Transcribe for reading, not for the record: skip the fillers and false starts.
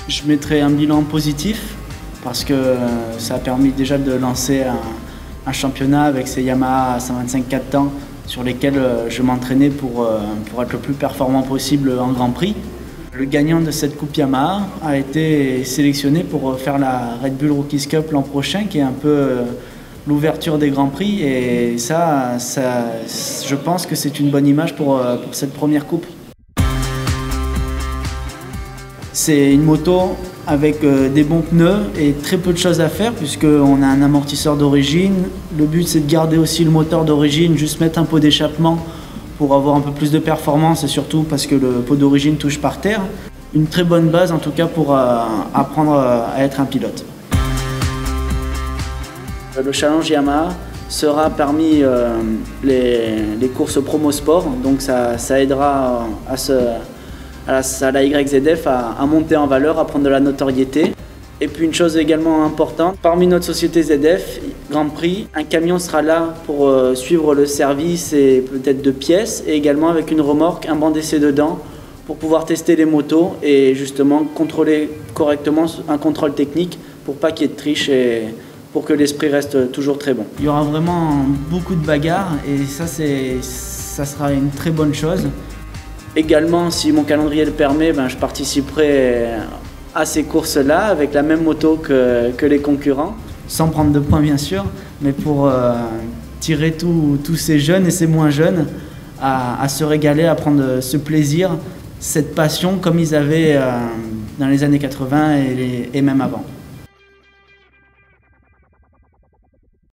Je mettrai un bilan positif parce que ça a permis déjà de lancer un championnat avec ces Yamaha à 125 temps sur lesquels je m'entraînais pour être le plus performant possible en Grand Prix. Le gagnant de cette Coupe Yamaha a été sélectionné pour faire la Red Bull Rookies Cup l'an prochain, qui est un peu l'ouverture des Grands Prix. Et ça, je pense que c'est une bonne image pour cette première coupe. C'est une moto avec des bons pneus et très peu de choses à faire puisqu'on a un amortisseur d'origine. Le but c'est de garder aussi le moteur d'origine, juste mettre un pot d'échappement pour avoir un peu plus de performance et surtout parce que le pot d'origine touche par terre. Une très bonne base en tout cas pour apprendre à être un pilote. Le challenge Yamaha sera parmi les courses promo sport, donc ça aidera à la YZF à monter en valeur, à prendre de la notoriété. Et puis une chose également importante, parmi notre société ZF, Grand Prix, un camion sera là pour suivre le service et peut-être de pièces, et également avec une remorque, un banc d'essai dedans, pour pouvoir tester les motos et justement contrôler correctement un contrôle technique pour pas qu'il y ait de triche et pour que l'esprit reste toujours très bon. Il y aura vraiment beaucoup de bagarres et ça sera une très bonne chose. Également, si mon calendrier le permet, je participerai à ces courses-là avec la même moto que les concurrents, sans prendre de points bien sûr, mais pour tirer tous ces jeunes et ces moins jeunes à se régaler, à prendre ce plaisir, cette passion comme ils avaient dans les années 80 et même avant.